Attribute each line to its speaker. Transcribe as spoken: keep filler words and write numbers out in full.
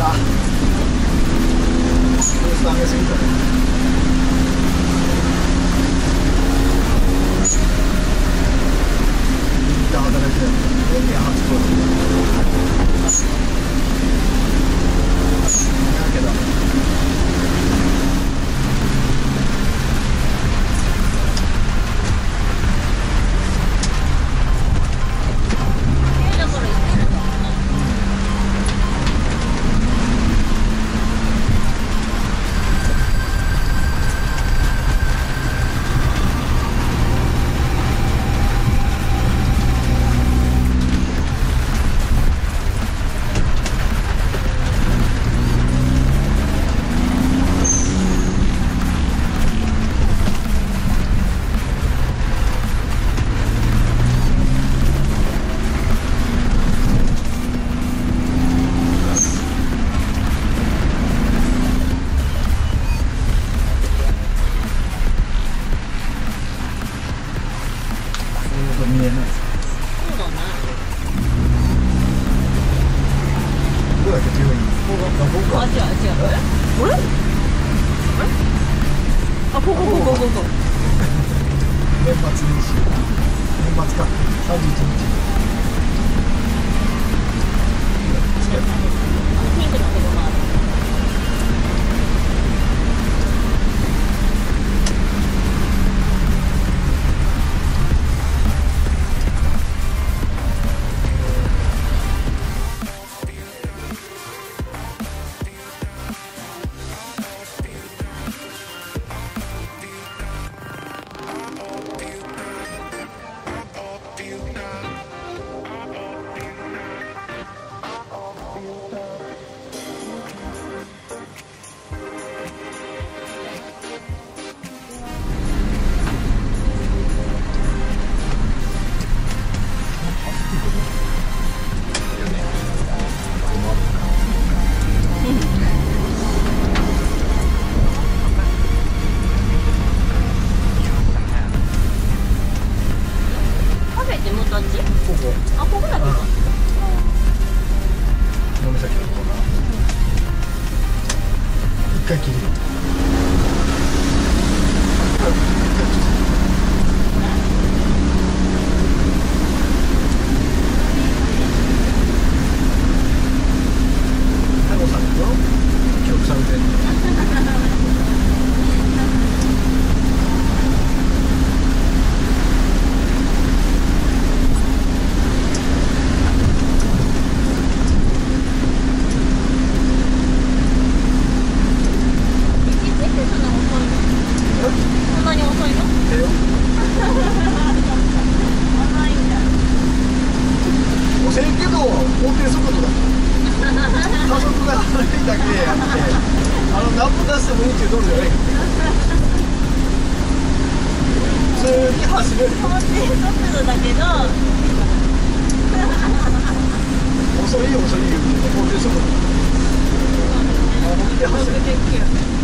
Speaker 1: か。ブースト上げすぎたね。リミッター働いてる。れいてんはちキロ。だけど。見えない。そうだね。どうだっけ強い。ここがここか。あ、違う違う。これ？あれ？あ、ここここここ。年末年始。年末か。三十一日。ピンクのとこもある。あ、ここだけか。飲み先のところな。一回切るよ。太郎さんだよ。記録されてる。遅いけど法定速度だ。加速が悪いだけであって、あの何分出してもいいっていう道路じゃない。普通に走れる。法定速度だけど遅い遅い言うて法定速度。本気で走れる。